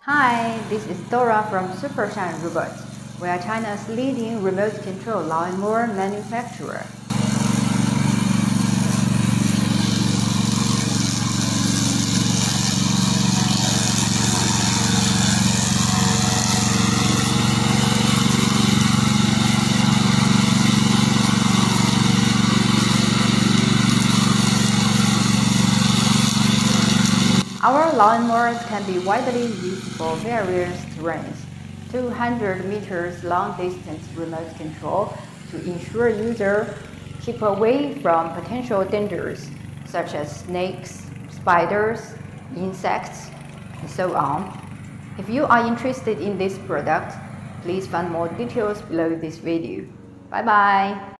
Hi, this is Dora from Supershine Robot. We are China's leading remote control lawnmower manufacturer. Our lawnmowers can be widely used for various terrains. 200 meters long distance remote control to ensure users keep away from potential dangers such as snakes, spiders, insects, and so on. If you are interested in this product, please find more details below this video. Bye bye!